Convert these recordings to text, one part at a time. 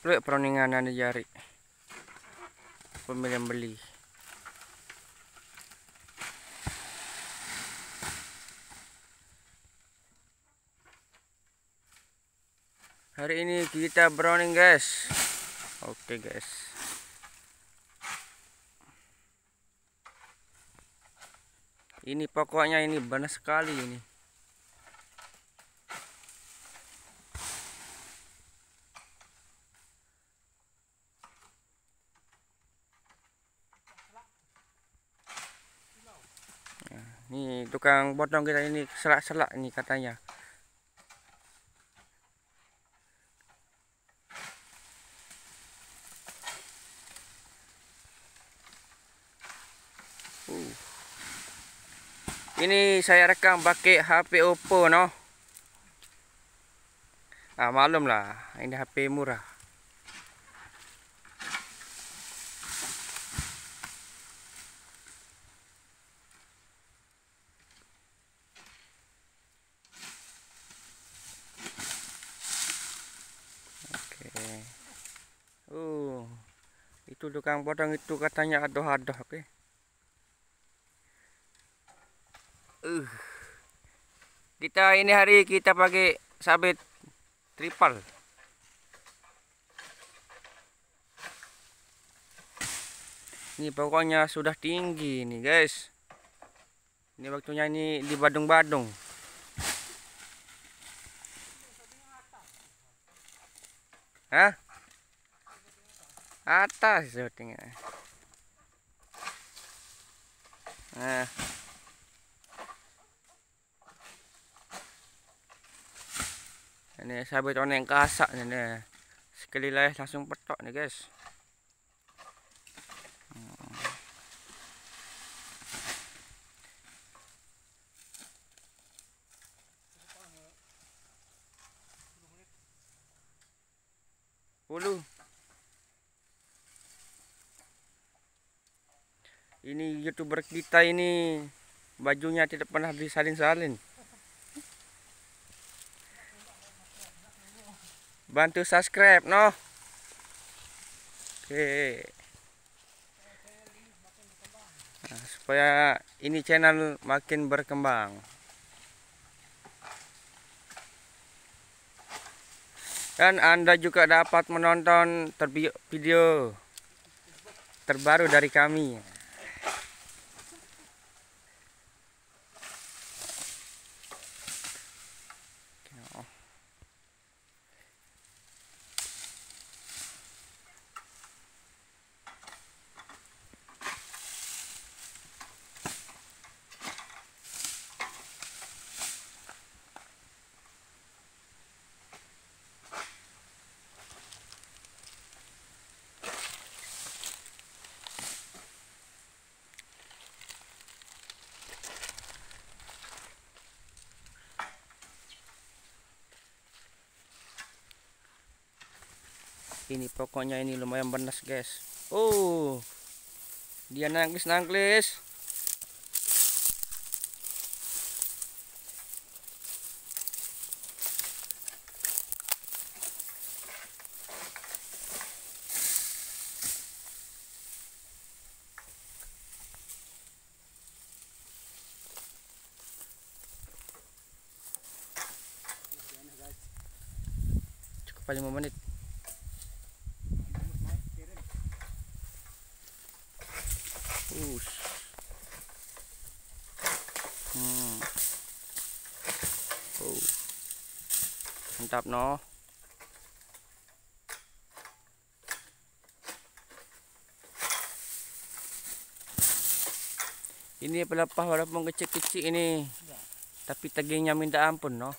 pula perundingan anda jari pembelian beli. Hari ini kita berunding guys. Oke guys. Ini pokoknya ini benar sekali ini. Nih tukang potong kita ini selak-selak nih katanya. Ini saya rekam pakai HP Oppo no. Ah malum lah, ini HP murah. Itu tukang potong itu katanya adoh-adoh, oke. Kita ini hari kita pakai sabit triple. Ini pokoknya sudah tinggi nih, guys. Ini waktunya ini di Badung-Badung. Hah? Atas syutingnya. Nah. Ini sabit oneng kasak nih. Sekali lah langsung petok nih, guys. Ini YouTuber kita ini bajunya tidak pernah disalin-salin. Bantu subscribe no. Oke. Nah, supaya ini channel makin berkembang. Dan Anda juga dapat menonton video terbaru dari kami. Ini pokoknya ini lumayan panas guys. Oh, dia nangklis. Cukup 5 menit. Mantap no. Ini pelepah walaupun kecil-kecil ini, tapi tegingnya minta ampun no.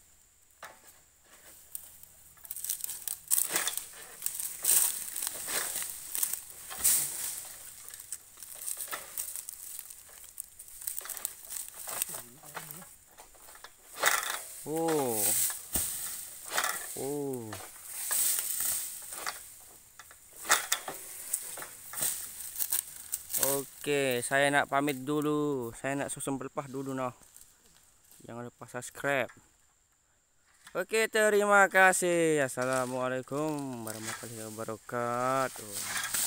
Oke, saya nak pamit dulu. Saya nak susun pelepah dulu noh. Jangan lupa subscribe. Oke, terima kasih. Assalamualaikum warahmatullahi wabarakatuh.